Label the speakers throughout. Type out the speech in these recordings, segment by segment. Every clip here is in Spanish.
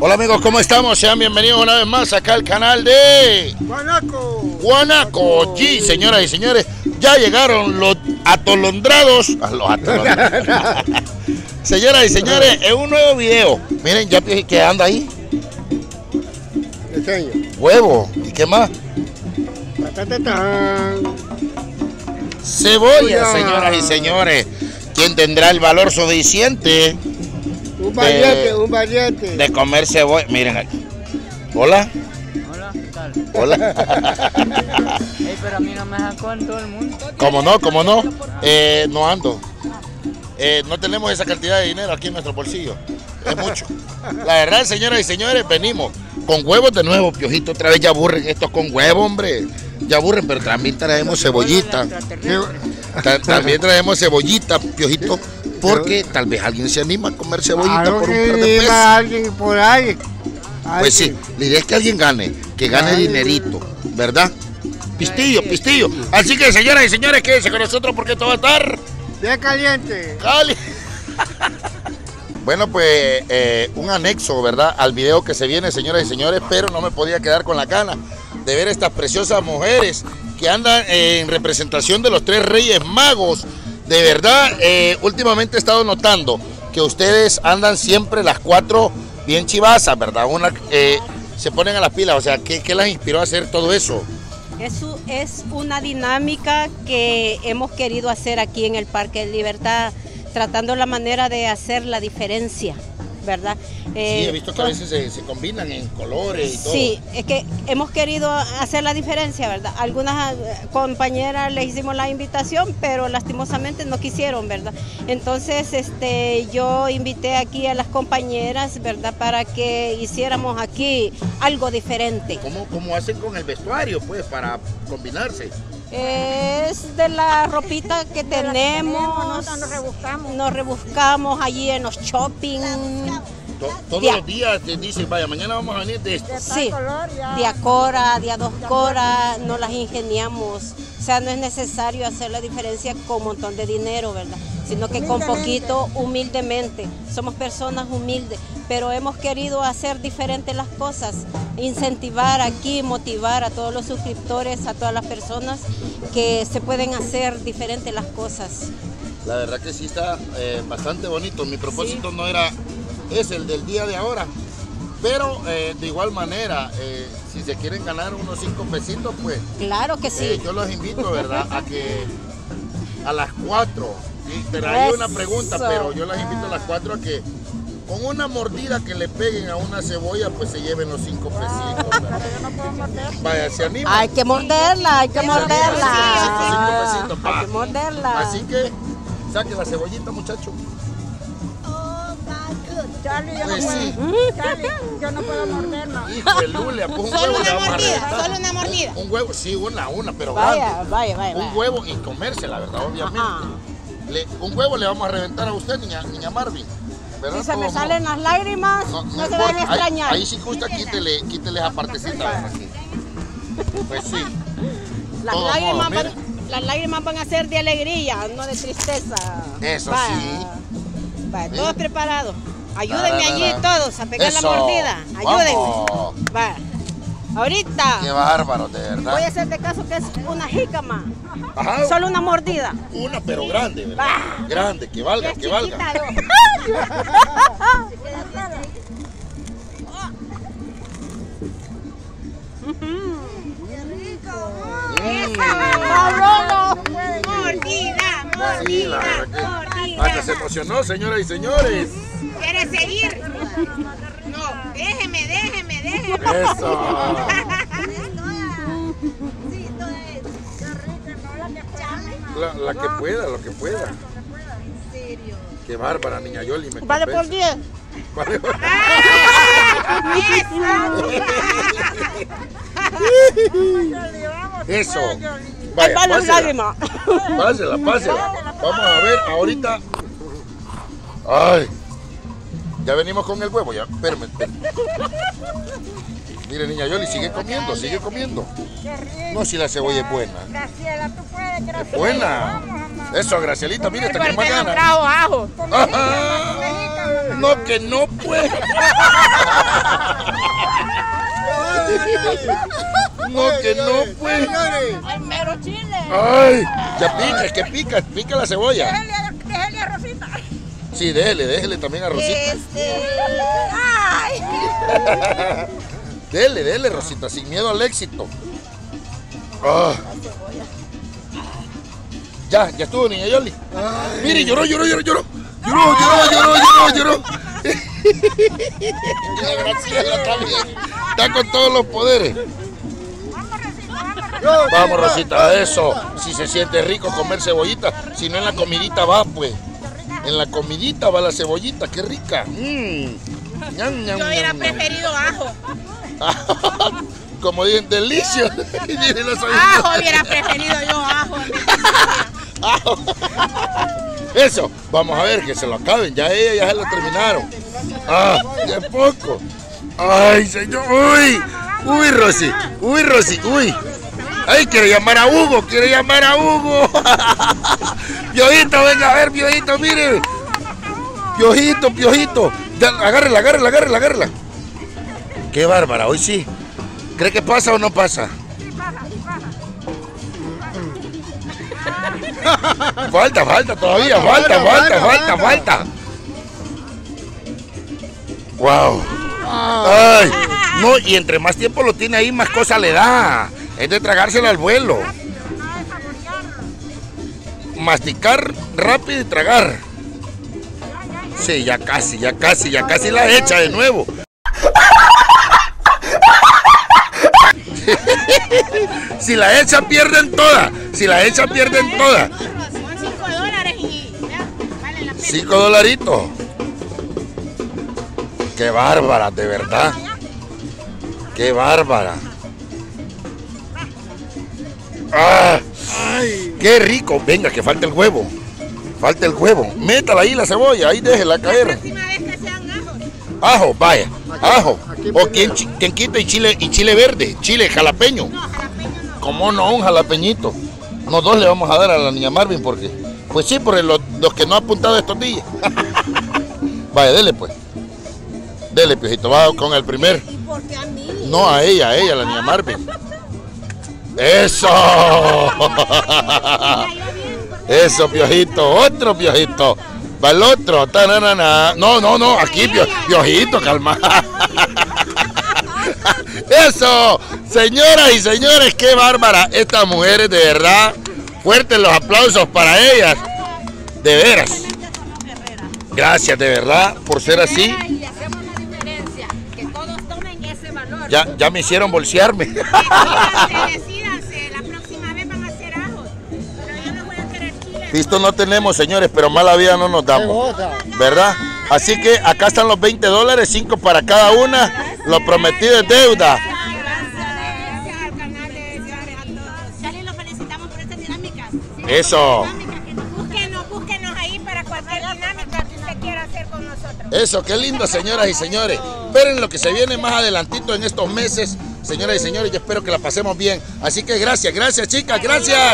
Speaker 1: Hola amigos, ¿cómo estamos? Sean bienvenidos una vez más acá al canal de Guanaco. Sí, señoras y señores, ya llegaron los atolondrados. Señoras y señores, en un nuevo video. Miren, ya que anda ahí. Huevo. ¿Y qué más? Cebolla, señoras y señores. ¿Quién tendrá el valor suficiente?
Speaker 2: Un valiente.
Speaker 1: De comer cebolla. Miren aquí. Hola.
Speaker 3: Hola, ¿qué tal?
Speaker 1: Hola.
Speaker 3: Ey, pero a mí no me sacó en todo el mundo.
Speaker 1: ¿Cómo no? ¿Cómo no? No ando. No tenemos esa cantidad de dinero aquí en nuestro bolsillo. Es mucho. La verdad, señoras y señores, venimos con huevos de nuevo, Piojito. Otra vez ya aburren estos con huevo, hombre. Ya aburren, pero también traemos cebollita. También traemos cebollita, Piojito. Porque tal vez alguien se anima a comer cebollita por un par de pesos.
Speaker 2: Alguien por ahí.
Speaker 1: Pues sí, la idea es que alguien gane, que gane dinerito, ¿verdad? Pistillo, pistillo. Así que, señoras y señores, quédense con nosotros porque esto va a estar
Speaker 2: bien caliente.
Speaker 1: Bueno, pues un anexo, ¿verdad? Al video que se viene, señoras y señores, pero no me podía quedar con la gana de ver estas preciosas mujeres que andan en representación de los tres Reyes Magos. De verdad, últimamente he estado notando que ustedes andan siempre las cuatro bien chivasas, ¿verdad? Se ponen a las pilas, o sea, ¿qué las inspiró a hacer todo eso?
Speaker 4: Eso es una dinámica que hemos querido hacer aquí en el Parque de Libertad, tratando la manera de hacer la diferencia, ¿verdad?
Speaker 1: Sí, he visto que a veces se combinan en colores y todo.
Speaker 4: Sí, es que hemos querido hacer la diferencia, ¿verdad? Algunas compañeras les hicimos la invitación, pero lastimosamente no quisieron, ¿verdad? Entonces, yo invité aquí a las compañeras, ¿verdad? Para que hiciéramos aquí algo diferente.
Speaker 1: ¿Cómo hacen con el vestuario, pues, para combinarse?
Speaker 4: Es de la ropita que tenemos, nos rebuscamos allí en los shopping.
Speaker 1: Todos los días te dicen, vaya, mañana vamos a venir de esto.
Speaker 4: Sí, día cora, día dos cora, nos las ingeniamos. O sea, no es necesario hacer la diferencia con un montón de dinero, ¿verdad? Sino que con poquito, humildemente. Somos personas humildes, pero hemos querido hacer diferentes las cosas. Incentivar aquí, motivar a todos los suscriptores, a todas las personas que se pueden hacer diferentes las cosas.
Speaker 1: La verdad que sí está bastante bonito. Mi propósito
Speaker 4: sí.
Speaker 1: No era el del día de ahora, pero de igual manera, si se quieren ganar unos 5 pesitos, pues
Speaker 4: claro que sí.
Speaker 1: Yo los invito, ¿verdad? A que a las 4, ¿sí? Pero hay una pregunta, pero yo las invito a las 4 a que con una mordida que le peguen a una cebolla, pues se lleven los 5 pesitos.
Speaker 2: Pero yo no puedo morder.
Speaker 1: Vaya, se anima.
Speaker 4: Hay que morderla, hay que morderla.
Speaker 1: 5 pesitos,
Speaker 4: hay que morderla.
Speaker 1: Así que saque la cebollita, muchacho.
Speaker 2: Charlie, yo
Speaker 1: Pues
Speaker 2: no
Speaker 1: sí.
Speaker 2: puedo. Charlie, yo no puedo morderla.
Speaker 1: Hijo de Lule, pues un
Speaker 5: Solo
Speaker 1: huevo le
Speaker 5: una
Speaker 1: vamos a
Speaker 5: mordida,
Speaker 1: reventar.
Speaker 5: solo una mordida.
Speaker 1: Un huevo, sí, una, pero
Speaker 4: Vaya,
Speaker 1: grande.
Speaker 4: vaya.
Speaker 1: Un huevo y comérsela, ¿verdad? Obviamente.
Speaker 4: Ajá.
Speaker 1: Un huevo le vamos a reventar a usted, niña Marvin. ¿Verdad?
Speaker 4: Si se me
Speaker 1: ¿Cómo?
Speaker 4: salen las lágrimas, no se
Speaker 1: importa.
Speaker 4: van a extrañar.
Speaker 1: Ahí sí gusta, quítele esa partecita, ¿verdad? Aquí. Pues sí.
Speaker 4: Las lágrimas van a ser de alegría, no de tristeza.
Speaker 1: Eso
Speaker 4: Vaya,
Speaker 1: sí.
Speaker 4: Vaya, todos preparados. Ayúdenme allí todos a pegar
Speaker 1: Eso.
Speaker 4: la mordida. Ayúdenme.
Speaker 1: Vamos.
Speaker 4: Vaya. Ahorita
Speaker 1: Qué bárbaro, de verdad.
Speaker 4: voy a hacer de caso que es una jícama.
Speaker 1: Ajá.
Speaker 4: Solo una mordida.
Speaker 1: Una, pero grande, ¿verdad?
Speaker 4: Bah.
Speaker 1: Grande, que valga, que valga.
Speaker 5: Mordida,
Speaker 1: Sí, la verdad que hasta se emocionó, señoras y señores.
Speaker 5: ¿Quieres seguir? No, déjeme.
Speaker 1: Eso. La que pueda, lo que pueda. Qué bárbara, niña Yoli. Me
Speaker 4: Vale por
Speaker 1: compensa.
Speaker 4: 10.
Speaker 1: Vale por Eso.
Speaker 4: Ahí van las
Speaker 1: pásela.
Speaker 4: lágrimas.
Speaker 1: Pásela. Vamos a ver ahorita. Ay. Ya venimos con el huevo, ya. Espérame. Mire, niña Yoli, sigue comiendo. No, si la cebolla es buena.
Speaker 2: Graciela, tú puedes, Graciela.
Speaker 1: Es buena. Eso, Gracielita, mire, está que más
Speaker 5: Porque no
Speaker 1: gana.
Speaker 5: trajo ajo.
Speaker 1: Ajá. No, que no puede.
Speaker 2: Al mero chile.
Speaker 1: Ay, ya pica, es que pica la cebolla.
Speaker 2: Déjale a Rosita.
Speaker 1: Sí, déjele también a Rosita.
Speaker 2: Ay.
Speaker 1: Dele, Rosita, sin miedo al éxito. Ah. Ya estuvo, niña Yoli. Mire, lloró. Lloró. Graciela también. Está con todos los poderes. Vamos, Rosita, eso. Si se siente rico comer cebollita, si no en la comidita va, pues. En la comidita va la cebollita, qué rica.
Speaker 5: Yo hubiera preferido ajo.
Speaker 1: Como dicen, delicioso.
Speaker 5: Ajo hubiera preferido yo, ajo.
Speaker 1: Eso, vamos a ver que se lo acaben. Ya se lo terminaron. Ya es poco. Ay, señor. Uy, Rosy. Ay, quiere llamar a Hugo. Piojito, venga a ver, Piojito, mire. Piojito. Agárrela. Qué bárbara, hoy sí. ¿Cree que pasa o no pasa? Falta todavía, falta. Wow. Ay, no, y entre más tiempo lo tiene ahí, más cosa le da. Es de tragársela al vuelo. Masticar rápido y tragar. Sí, ya casi la echa de nuevo. Si la echa pierden todas.
Speaker 5: Son $5 y vale la pena.
Speaker 1: $5. Qué bárbara, de verdad. Qué bárbara. Qué rico. Venga, que falta el huevo. Métala ahí la cebolla, ahí déjela caer.
Speaker 5: La próxima vez que sean ajos.
Speaker 1: Ajo, vaya, ajo. O quien quita y chile verde, chile jalapeño.
Speaker 5: No, jalapeño no.
Speaker 1: ¿Cómo no? Un jalapeñito. No, 2 le vamos a dar a la niña Marvin porque... Pues sí, por los que no ha apuntado estos días. Vaya, dele pues. Dele, Piojito, va con el primer.
Speaker 2: Porque a mí.
Speaker 1: No, a ella, la niña Marvin. ¡Eso! Eso, Piojito, otro Piojito. Va el otro. No, aquí, Piojito, calma. Eso, señoras y señores, qué bárbara. Estas mujeres, de verdad, fuertes los aplausos para ellas. De veras. Gracias, de verdad, por ser así.
Speaker 2: Y hacemos la diferencia, que todos tomen ese valor.
Speaker 1: Ya me hicieron bolsearme.
Speaker 5: Decídanse, la próxima vez van a hacer ajos. Pero yo no voy a querer chile.
Speaker 1: Visto no tenemos, señores, pero mala vida no nos damos, ¿verdad? Así que acá están los $20, 5 para cada una. Lo prometido es deuda.
Speaker 5: Gracias al canal de Ciudades a Todos. Charly, lo felicitamos por esta dinámica.
Speaker 1: Eso.
Speaker 5: Búsquenos ahí para cualquier dinámica que usted quiera hacer con nosotros.
Speaker 1: Eso, qué lindo, señoras y señores. Esperen lo que se viene más adelantito en estos meses. Señoras y señores, yo espero que la pasemos bien. Así que gracias, chicas, gracias.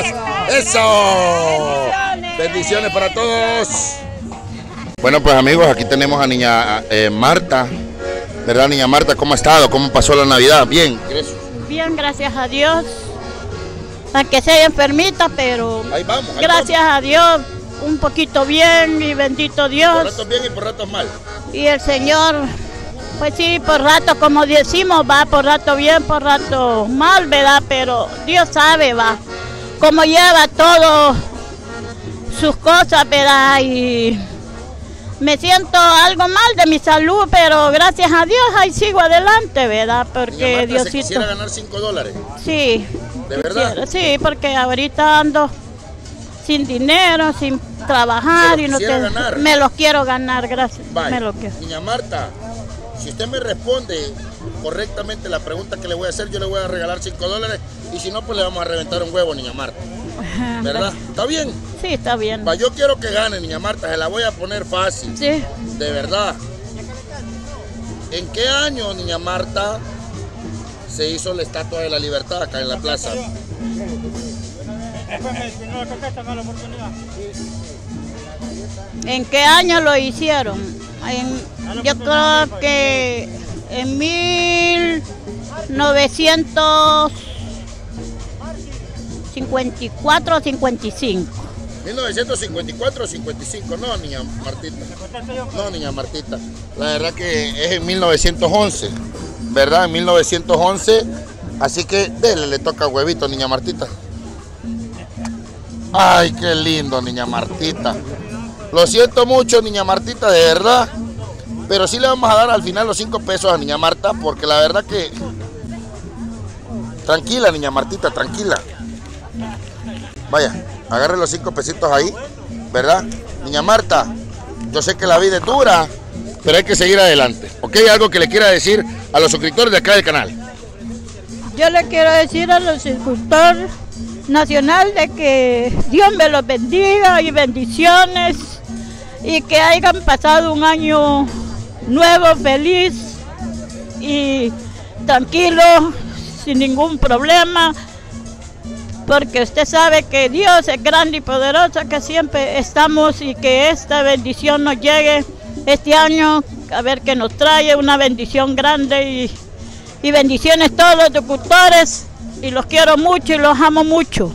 Speaker 1: Eso. Bendiciones para todos. Bueno, pues amigos, aquí tenemos a niña Marta. ¿Verdad, niña Marta? ¿Cómo ha estado? ¿Cómo pasó la Navidad? Bien.
Speaker 2: Bien, gracias a Dios. Aunque sea enfermita, pero
Speaker 1: Ahí vamos.
Speaker 2: gracias a Dios, un poquito bien y bendito Dios.
Speaker 1: Por ratos bien y por ratos mal.
Speaker 2: Y el Señor, pues sí, por rato, como decimos, va, por rato bien, por rato mal, ¿verdad? Pero Dios sabe, va, cómo lleva todo sus cosas, ¿verdad? Y me siento algo mal de mi salud, pero gracias a Dios ahí sigo adelante, ¿verdad? Porque
Speaker 1: Niña Marta,
Speaker 2: Diosito...
Speaker 1: ¿se quisiera ganar $5?
Speaker 2: Sí.
Speaker 1: ¿De verdad?
Speaker 2: Quisiera, sí, porque ahorita ando sin dinero, sin trabajar y no
Speaker 1: quisiera ganar.
Speaker 2: me los quiero ganar, gracias.
Speaker 1: Bye.
Speaker 2: Me lo quiero.
Speaker 1: Niña Marta, si usted me responde correctamente la pregunta que le voy a hacer, yo le voy a regalar $5 y si no, pues le vamos a reventar un huevo, niña Marta. ¿Verdad? ¿Está bien?
Speaker 2: Sí, está bien.
Speaker 1: Va, yo quiero que gane, niña Marta, se la voy a poner fácil.
Speaker 2: Sí.
Speaker 1: De verdad. ¿En qué año, niña Marta, se hizo la Estatua de la Libertad acá en la plaza?
Speaker 2: ¿En qué año lo hicieron? Yo creo que en 1900... 1954 o 55.
Speaker 1: 1954 o 55, no, niña Martita. No, niña Martita. La verdad que es en 1911, ¿verdad? En 1911. Así que dele, le toca huevito, niña Martita. Ay, qué lindo, niña Martita. Lo siento mucho, niña Martita, de verdad. Pero sí le vamos a dar al final los 5 pesos a niña Marta, porque la verdad que... Tranquila, niña Martita, tranquila. Vaya, agarre los 5 pesitos ahí, ¿verdad? Niña Marta, yo sé que la vida es dura, pero hay que seguir adelante. ¿Ok? ¿Algo que le quiera decir a los suscriptores de acá del canal?
Speaker 2: Yo le quiero decir a los suscriptores nacional de que Dios me los bendiga y bendiciones y que hayan pasado un año nuevo, feliz y tranquilo, sin ningún problema, porque usted sabe que Dios es grande y poderoso, que siempre estamos y que esta bendición nos llegue este año, a ver que nos trae una bendición grande y bendiciones a todos los locutores y los quiero mucho y los amo mucho.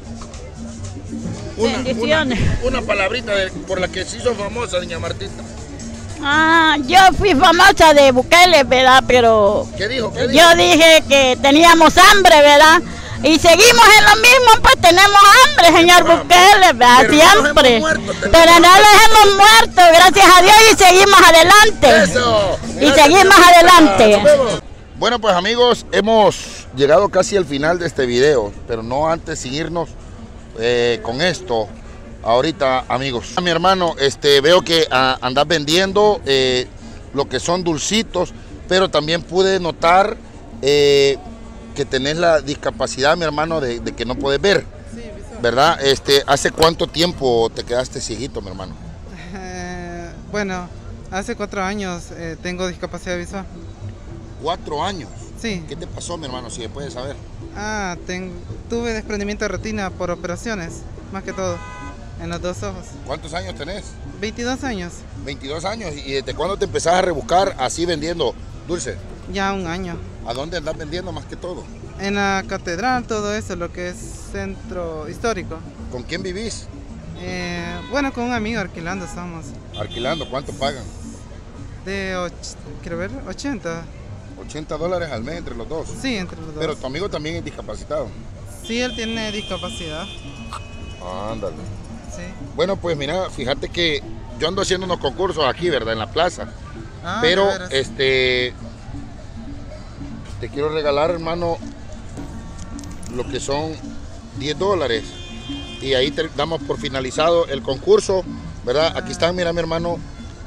Speaker 2: Bendiciones.
Speaker 1: Una palabrita por la que se hizo famosa, doña Martita.
Speaker 2: Yo fui famosa de Bukele, ¿verdad? Pero
Speaker 1: ¿Qué dijo?
Speaker 2: yo dije que teníamos hambre, ¿verdad? Y seguimos en lo mismo, pues tenemos hambre, señor Bukele, ¿verdad?
Speaker 1: Pero
Speaker 2: siempre.
Speaker 1: No
Speaker 2: pero no los hemos muerto, gracias a Dios, y seguimos adelante.
Speaker 1: Eso.
Speaker 2: Y seguimos adelante.
Speaker 1: Bueno, pues amigos, hemos llegado casi al final de este video, pero no antes seguirnos con esto. Ahorita, amigos, mi hermano, veo que andas vendiendo lo que son dulcitos, pero también pude notar que tenés la discapacidad, mi hermano, de que no puedes ver, sí, ¿verdad? ¿Hace cuánto tiempo te quedaste cieguito, mi hermano?
Speaker 6: Bueno, hace 4 años tengo discapacidad visual.
Speaker 1: 4 años.
Speaker 6: Sí.
Speaker 1: ¿Qué te pasó, mi hermano, si se puede saber?
Speaker 6: Tuve desprendimiento de retina por operaciones, más que todo, en los 2 ojos.
Speaker 1: ¿Cuántos años tenés?
Speaker 6: 22 años.
Speaker 1: 22 años. ¿Y desde cuándo te empezás a rebuscar así vendiendo dulces?
Speaker 6: Ya 1 año.
Speaker 1: ¿A dónde andás vendiendo más que todo?
Speaker 6: En la catedral, todo eso, lo que es centro histórico.
Speaker 1: ¿Con quién vivís?
Speaker 6: Bueno, con un amigo alquilando estamos.
Speaker 1: ¿Alquilando? ¿Cuánto pagan?
Speaker 6: Quiero ver, 80.
Speaker 1: $80 al mes entre los dos.
Speaker 6: Sí, entre los dos.
Speaker 1: Pero tu amigo también es discapacitado.
Speaker 6: Sí, él tiene discapacidad.
Speaker 1: Ándale.
Speaker 6: Sí.
Speaker 1: Bueno, pues mira, fíjate que yo ando haciendo unos concursos aquí, ¿verdad? En la plaza. Pero, te quiero regalar, hermano, lo que son $10. Y ahí te damos por finalizado el concurso, ¿verdad? Aquí están, mira, mi hermano.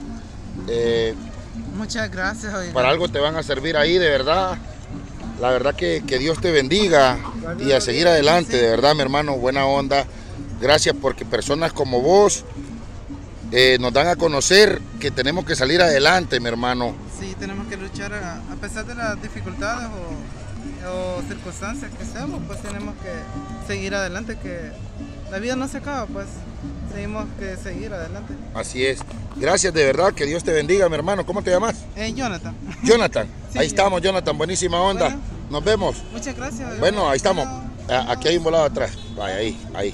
Speaker 6: Muchas gracias. Oiga.
Speaker 1: Para algo te van a servir ahí, de verdad. La verdad que Dios te bendiga y a seguir adelante, de verdad, mi hermano, buena onda. Gracias porque personas como vos nos dan a conocer que tenemos que salir adelante, mi hermano.
Speaker 6: Sí, tenemos que luchar a pesar de las dificultades o circunstancias que seamos, pues tenemos que seguir adelante, que la vida no se acaba, pues tenemos que seguir adelante.
Speaker 1: Así es. Gracias, de verdad, que Dios te bendiga, mi hermano. ¿Cómo te llamas?
Speaker 6: Jonathan.
Speaker 1: Jonathan.
Speaker 6: Sí,
Speaker 1: ahí estamos, Jonathan, buenísima onda.
Speaker 6: Bueno,
Speaker 1: nos vemos.
Speaker 6: Muchas gracias.
Speaker 1: Bueno, ahí estamos. Aquí hay un volado atrás. Vaya, ahí.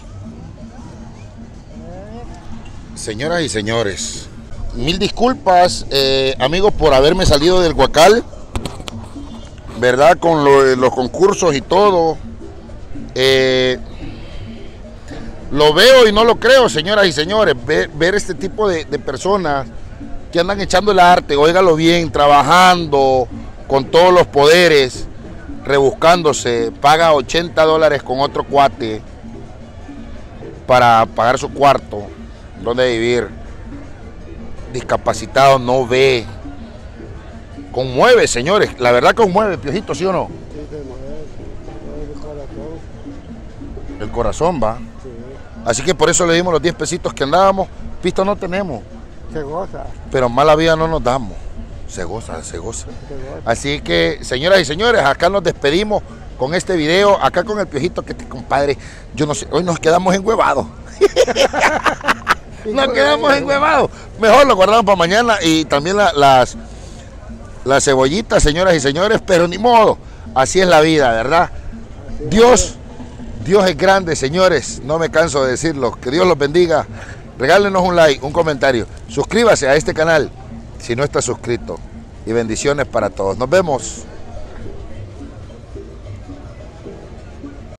Speaker 1: Señoras y señores, mil disculpas, amigos, por haberme salido del Guacal, ¿verdad? Con los concursos y todo. Lo veo y no lo creo, señoras y señores, ver este tipo de personas que andan echando el arte, óigalo bien, trabajando con todos los poderes, rebuscándose, paga $80 con otro cuate para pagar su cuarto, donde vivir, discapacitado, no ve, conmueve, señores, la verdad conmueve, Piojito, ¿sí o no?
Speaker 7: Sí, se mueve el corazón.
Speaker 1: El corazón va. Sí. Así que por eso le dimos los 10 pesitos que andábamos. Pisto no tenemos.
Speaker 7: Se goza.
Speaker 1: Pero mala vida no nos damos. Se goza. Así que, señoras y señores, acá nos despedimos con este video. Acá con el Piojito, que compadre, yo no sé, hoy nos quedamos enhuevados. Nos quedamos enhuevados. Mejor lo guardamos para mañana. Y también las cebollitas, señoras y señores, pero ni modo. Así es la vida, ¿verdad? Dios Dios es grande, señores, no me canso de decirlo. Que Dios los bendiga. Regálenos un like, un comentario. Suscríbase a este canal si no está suscrito. Y bendiciones para todos. Nos vemos.